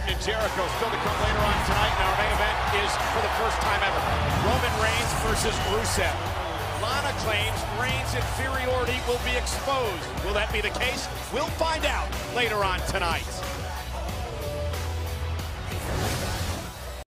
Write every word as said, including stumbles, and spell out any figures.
Orton and Jericho still to come later on tonight. And our main event is for the first time ever Roman Reigns versus Rusev. Lana claims Reigns' inferiority will be exposed. Will that be the case? We'll find out later on tonight.